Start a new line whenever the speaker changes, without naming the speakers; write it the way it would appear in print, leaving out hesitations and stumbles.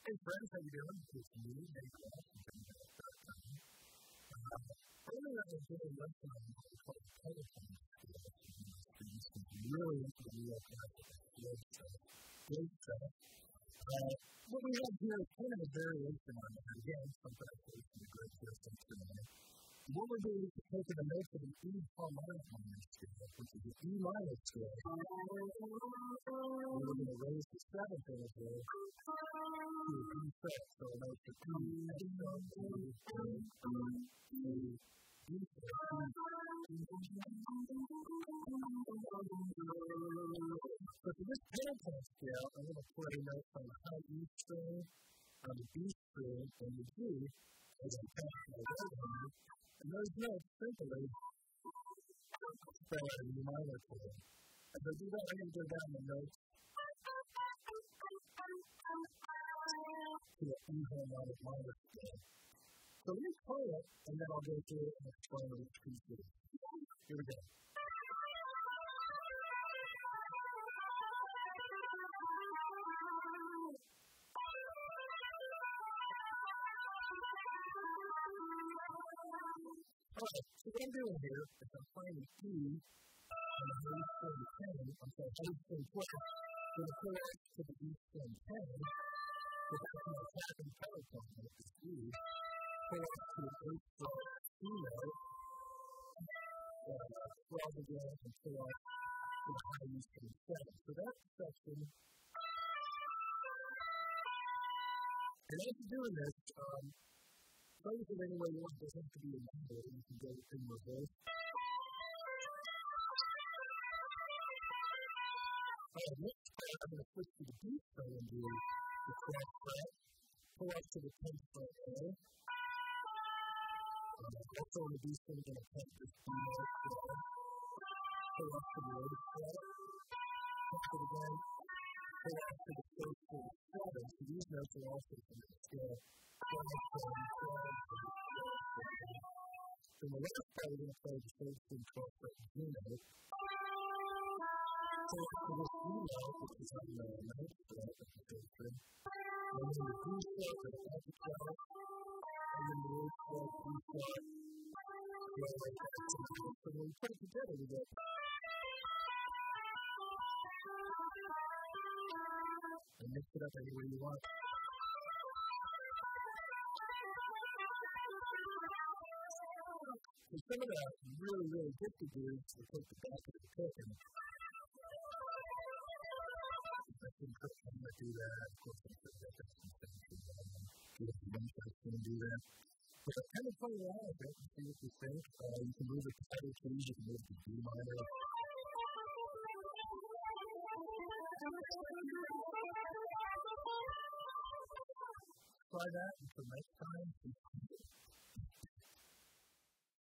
Hey friends, how you doing? It's me, Nate Ross, earlier I was doing a lesson on what we call Peloton skills. Students can be really into the real practical skills stuff. Great stuff. What we have here is kind of a variation on that. Again, something I think is a great distance tonight. What we're doing is taking a note of an E harmonic minor scale, which is an E minor scale. We're going to raise the seventh interval to a D flat, so a note for D, F sharp, G, A, C, D flat. So for this Peloton scale, I'm going to play notes on the high E string, on the B string, and the G, as I pass my right hand. And those notes simply spell out a E minor chord. As I do that, I'm going to go down the notes to an E harmonic minor scale. So let me play it, and then I'll go through it and explain what each piece is. Here we go. Alright, so what I'm doing here is I'm playing the E on the A string 10, I'm sorry, A string 12, with a chorus to the E string 10, with a kind of tapping Peloton with this E, chorus to an A string C note, 12 again, and chorus to the high E string 7. So that's the section. And as you're doing this, play it any way you want. It doesn't have to be a number. You can go in reverse. Next part, I'm going to switch to the B string and do the 12th fret. Pull up to the 10th fret A. Also on the B string, I'm going to cut this B note down. Pull up to the 8th fret. Cut it again. Pull up to the 1st to the 7th. So these notes are also from the scale. Then the last part, we're going to play the 3rd string 12th fret G note. So for this G note, which is on the 9th fret of the 3rd string, and then the D sharp at the top of 12, and then the 8th fret, D sharp, so when we put it together, we get. And mix it up any way you want. So some of the really, really gifted dudes will take the back of the pick and I think I'm going to do that. Of course, I'm going to get some things from do it one person and do that. But I kind of play around with it and see what you think. You can move it to title keys, you can move it to D minor. Try that until next time.